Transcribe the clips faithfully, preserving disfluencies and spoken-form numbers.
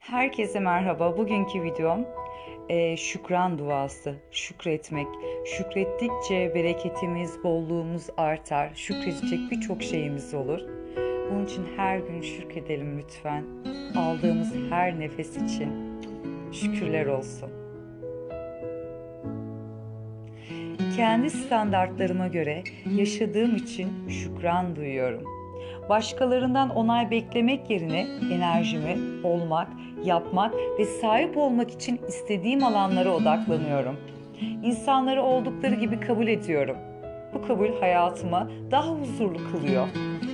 Herkese merhaba. Bugünkü videom e, şükran duası. Şükretmek. Şükrettikçe bereketimiz, bolluğumuz artar. Şükredecek birçok şeyimiz olur. Bunun için her gün şükredelim lütfen. Aldığımız her nefes için şükürler olsun. Kendi standartlarıma göre yaşadığım için şükran duyuyorum. Başkalarından onay beklemek yerine enerjimi olmak, yapmak ve sahip olmak için istediğim alanlara odaklanıyorum. İnsanları oldukları gibi kabul ediyorum. Bu kabul hayatımı daha huzurlu kılıyor.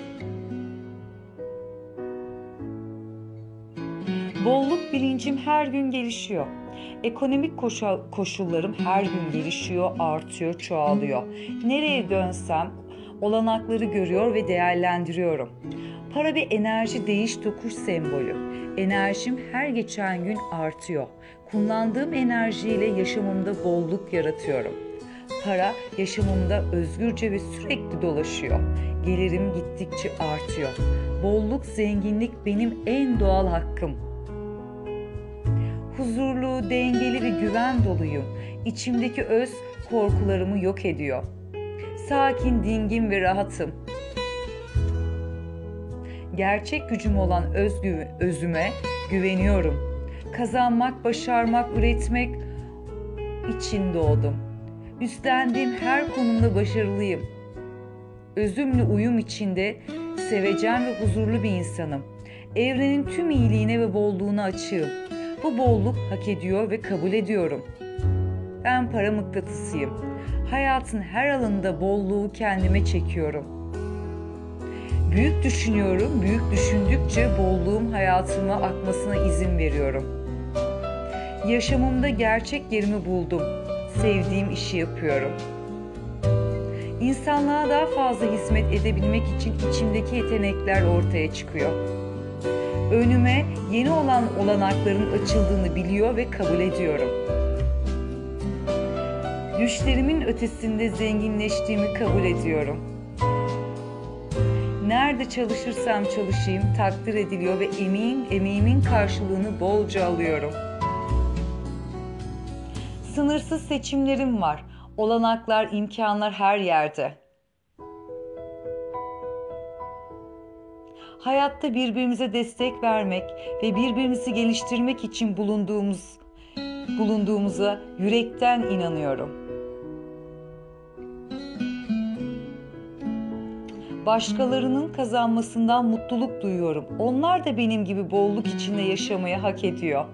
Bolluk bilincim her gün gelişiyor. Ekonomik koşullarım her gün gelişiyor, artıyor, çoğalıyor. Nereye dönsem olanakları görüyor ve değerlendiriyorum. Para bir enerji değiş tokuş sembolü. Enerjim her geçen gün artıyor. Kullandığım enerjiyle yaşamımda bolluk yaratıyorum. Para yaşamımda özgürce ve sürekli dolaşıyor. Gelirim gittikçe artıyor. Bolluk, zenginlik benim en doğal hakkım. Huzurlu, dengeli ve güven doluyum. İçimdeki öz korkularımı yok ediyor. Sakin, dingin ve rahatım. Gerçek gücüm olan özgü, özüme güveniyorum. Kazanmak, başarmak, üretmek için doğdum. Üstlendiğim her konumda başarılıyım. Özümle uyum içinde sevecen ve huzurlu bir insanım. Evrenin tüm iyiliğine ve bolluğuna açığım. Bu bolluk hak ediyor ve kabul ediyorum. Ben para mıknatısıyım. Hayatın her alanında bolluğu kendime çekiyorum. Büyük düşünüyorum, büyük düşündükçe bolluğum hayatıma akmasına izin veriyorum. Yaşamımda gerçek yerimi buldum. Sevdiğim işi yapıyorum. İnsanlığa daha fazla hizmet edebilmek için içimdeki yetenekler ortaya çıkıyor. Önüme yeni olan olanakların açıldığını biliyor ve kabul ediyorum. Düşlerimin ötesinde zenginleştiğimi kabul ediyorum. Nerede çalışırsam çalışayım takdir ediliyor ve emeğin, emeğimin karşılığını bolca alıyorum. Sınırsız seçimlerim var. Olanaklar, imkanlar her yerde. Hayatta birbirimize destek vermek ve birbirimizi geliştirmek için bulunduğumuz bulunduğumuza yürekten inanıyorum. Başkalarının kazanmasından mutluluk duyuyorum. Onlar da benim gibi bolluk içinde yaşamayı hak ediyor.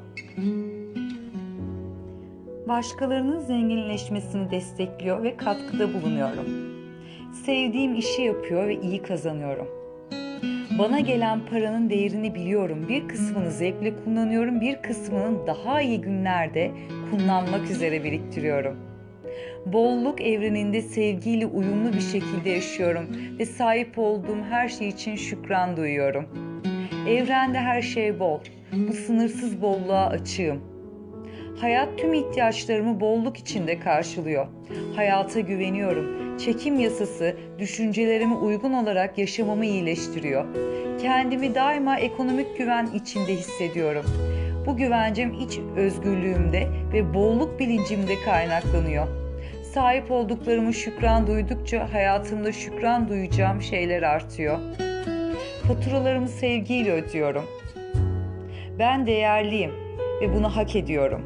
Başkalarının zenginleşmesini destekliyor ve katkıda bulunuyorum. Sevdiğim işi yapıyor ve iyi kazanıyorum. Bana gelen paranın değerini biliyorum. Bir kısmını zevkle kullanıyorum, bir kısmını daha iyi günlerde kullanmak üzere biriktiriyorum. Bolluk evreninde sevgiyle uyumlu bir şekilde yaşıyorum ve sahip olduğum her şey için şükran duyuyorum. Evrende her şey bol. Bu sınırsız bolluğa açığım. Hayat tüm ihtiyaçlarımı bolluk içinde karşılıyor. Hayata güveniyorum. Çekim yasası düşüncelerime uygun olarak yaşamamı iyileştiriyor. Kendimi daima ekonomik güven içinde hissediyorum. Bu güvencem iç özgürlüğümde ve bolluk bilincimde kaynaklanıyor. Sahip olduklarımı şükran duydukça hayatımda şükran duyacağım şeyler artıyor. Faturalarımı sevgiyle ödüyorum. Ben değerliyim ve bunu hak ediyorum.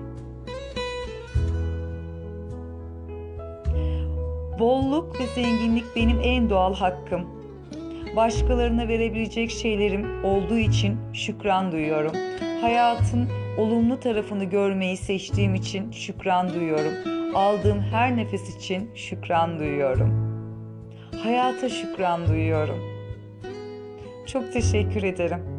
Bolluk ve zenginlik benim en doğal hakkım. Başkalarına verebilecek şeylerim olduğu için şükran duyuyorum. Hayatın olumlu tarafını görmeyi seçtiğim için şükran duyuyorum. Aldığım her nefes için şükran duyuyorum. Hayata şükran duyuyorum. Çok teşekkür ederim.